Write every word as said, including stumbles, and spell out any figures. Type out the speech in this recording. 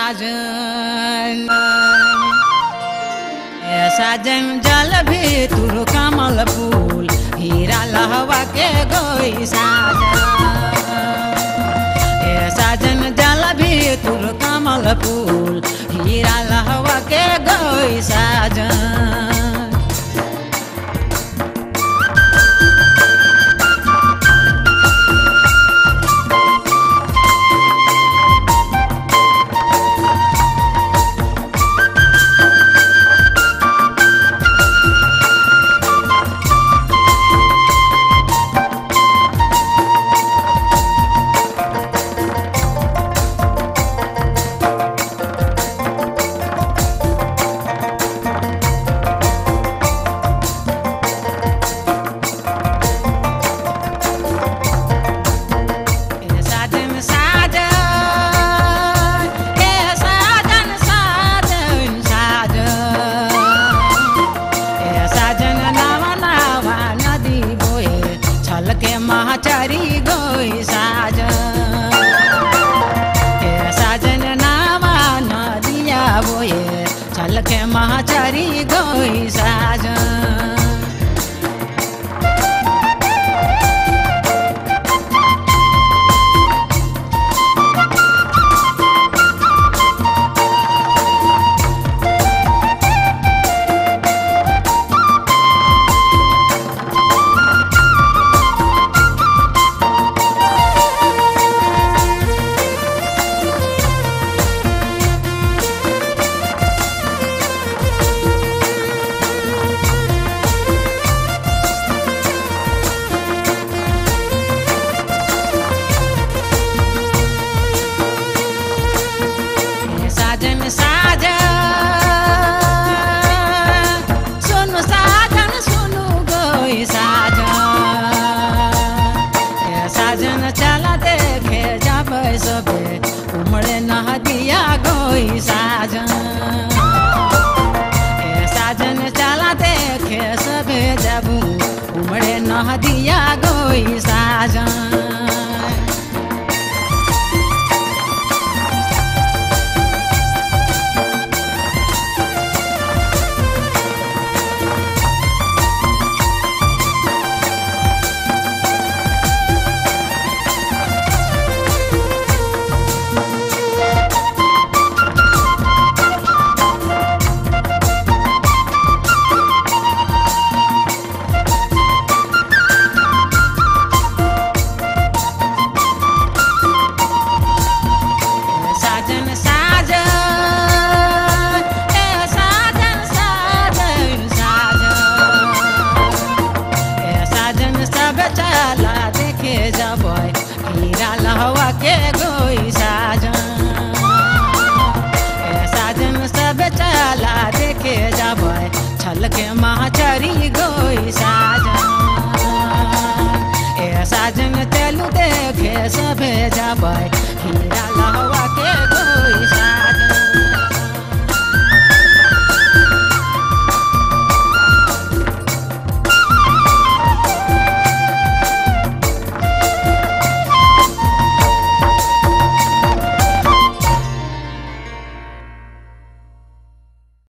साजन ए साजन जल भी तुर कमल फूल हीरा लहवा के गोई साजन ए साजन जल भी तुर कमल फूल हीरा लहवा के गोई साजन के महाचारी गोई साजन ए साजन नामा नदिया बोए चल के महाचारी गोई साजन साजन साजन सुनु साजन सुनु गोई साजन ए साजन चला देखे जाबे सबे उमड़े नदिया गोई साजन ए साजन चला देखे सबे जाबू उमड़े नदिया गोई साजन हीरा लहवा के गोई साजन ए साजन सब चला देखे जाबे छल के महाचारी गोई साजन ए साजन तेलू देखे सबे जाबे हीरा लहवा के